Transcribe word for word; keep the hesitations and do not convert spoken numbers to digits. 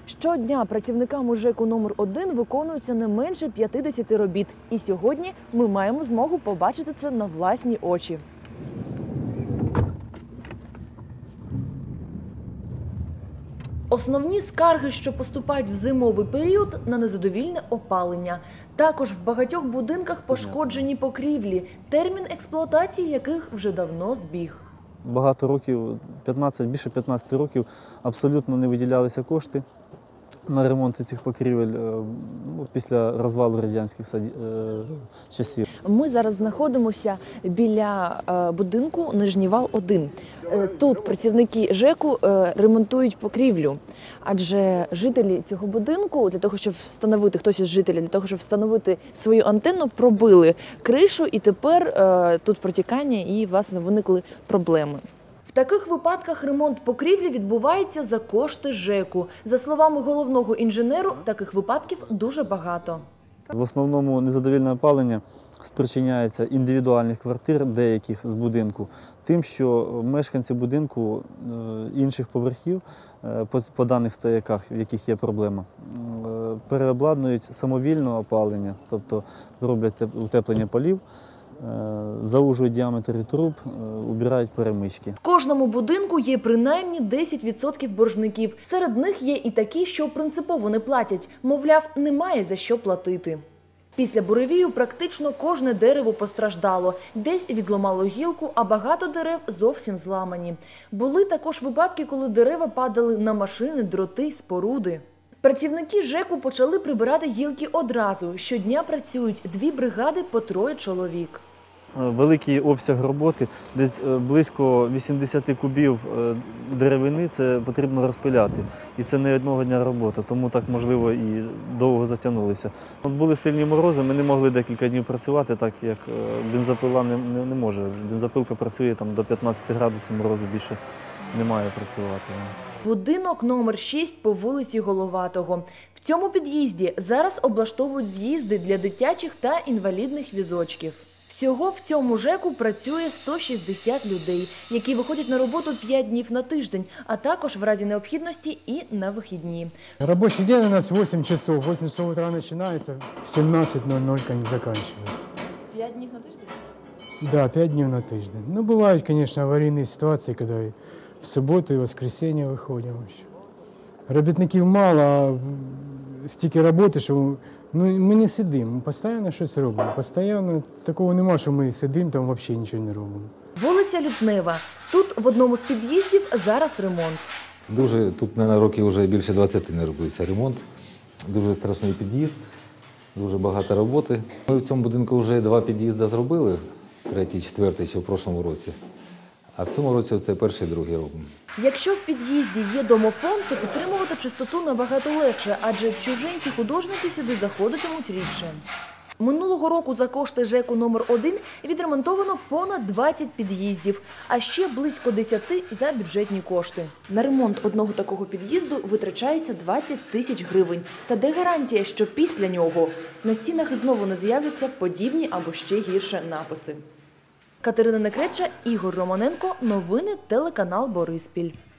Щодня працівниками ЖЕКу номер один виконується не менше п'ятдесят робіт. І сьогодні ми маємо змогу побачити це на власні очі. Основні скарги, що поступають в зимовий період, на незадовільне опалення. Також в багатьох будинках пошкоджені покрівлі, термін експлуатації яких вже давно збіг. Багато років, п'ятнадцять, більше п'ятнадцяти років, абсолютно не виділялися кошти на ремонт цих покрівель після розвалу радянських часів. Ми зараз знаходимося біля будинку Нижній вал один. Тут працівники ЖЕКу ремонтують покрівлю, адже жителі цього будинку, для того, щоб встановити, хтось із жителів, для того, щоб встановити свою антенну, пробили кришу, і тепер тут протікання і, власне, виникли проблеми. В таких випадках ремонт покрівлі відбувається за кошти ЖЕКу. За словами головного інженеру, таких випадків дуже багато. В основному незадовільне опалення спричиняється індивідуальних квартир деяких з будинку, тим, що мешканці будинку інших поверхів по даних стояках, в яких є проблема, переобладнують самовільне опалення, тобто роблять утеплення полів, заужують діаметр труб, убирають перемички. В кожному будинку є принаймні десять відсотків боржників. Серед них є і такі, що принципово не платять. Мовляв, немає за що платити. Після буревію практично кожне дерево постраждало. Десь відломало гілку, а багато дерев зовсім зламані. Були також випадки, коли дерева падали на машини, дроти, споруди. Працівники ЖЕКу почали прибирати гілки одразу. Щодня працюють дві бригади по троє чоловік. Великий обсяг роботи, десь близько вісімдесят кубів деревини, це потрібно розпиляти. І це не одного дня робота, тому так, можливо, і довго затягнулися. От були сильні морози, ми не могли декілька днів працювати, так як бензопила не, не, не може. Бензопилка працює там, до п'ятнадцяти градусів морозу, більше немає працювати. Будинок номер шість по вулиці Головатого. В цьому під'їзді зараз облаштовують з'їзди для дитячих та інвалідних візочків. Всього в цьому ЖЕКу працює сто шістдесят людей, які виходять на роботу п'ять днів на тиждень, а також в разі необхідності і на вихідні. Робочий день у нас вісім часов. вісім часов утра починається, в сімнадцять нуль нуль закінчується. п'ять днів на тиждень? Да, п'ять днів на тиждень. Ну, бувають, звісно, аварійні ситуації, коли в суботу і воскресенье виходимо. Робітників мало, а стільки роботи, що ну, ми не сидимо, ми постійно щось робимо. Постійно такого немає, що ми сидимо, там взагалі нічого не робимо. Вулиця Лютнева. Тут в одному з під'їздів зараз ремонт. Дуже, тут, на роки вже більше двадцяти не робиться ремонт. Дуже страшний під'їзд, дуже багато роботи. Ми в цьому будинку вже два під'їзди зробили, третій, четвертий, ще в прошлому році. А в цьому році це перший, другий робимо. Якщо в під'їзді є домофон, то підтримувати чистоту набагато легше, адже чужинці-художники сюди заходитимуть рідше. Минулого року за кошти ЖЕКу номер один відремонтовано понад двадцять під'їздів, а ще близько десяти за бюджетні кошти. На ремонт одного такого під'їзду витрачається двадцять тисяч гривень. Та де гарантія, що після нього на стінах знову не з'являться подібні або ще гірше написи? Катерина Некреча, Ігор Романенко. Новини телеканал Бориспіль.